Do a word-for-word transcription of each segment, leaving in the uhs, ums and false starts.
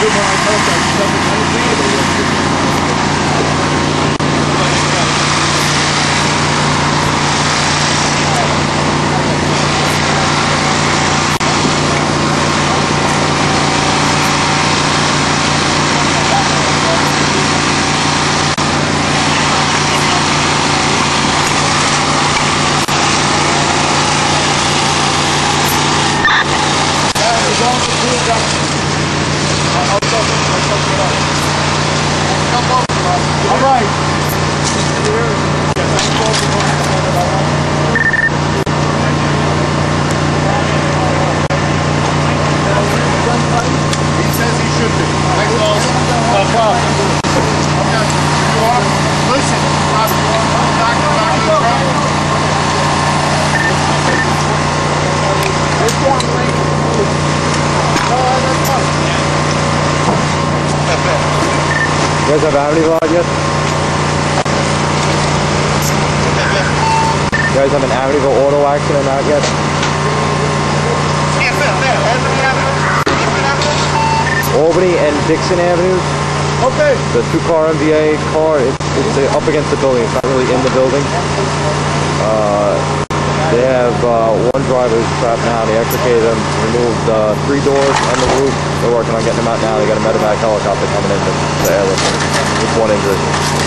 You guys have Amity Vlog yet? You guys have an Amityville auto accident out yet? Albany and Dixon Avenues. Okay. The two-car M V A car, it's, it's uh, up against the building. It's not really in the building. Uh, they have uh, one driver who's trapped now. They extricated him, removed uh, three doors and the roof. They're working on getting him out now. They got a medevac helicopter coming in to the airlift with one injury.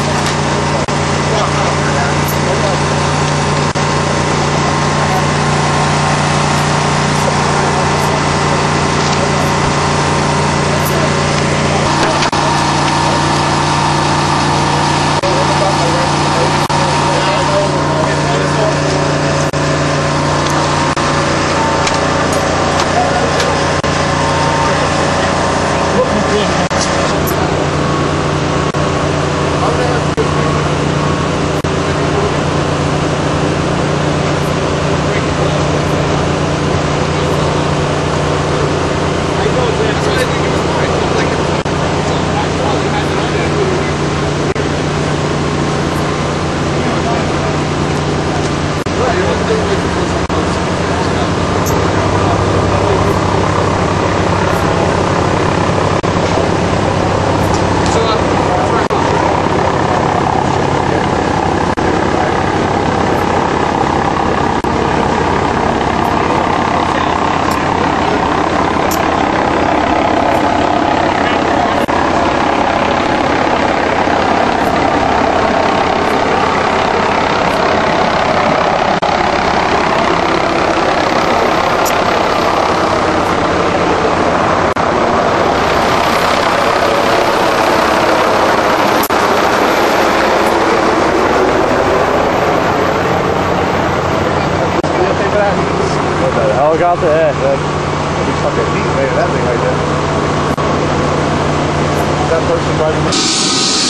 Helicopter, yeah, yeah. You fucking heat, man, that thing right there. That person driving.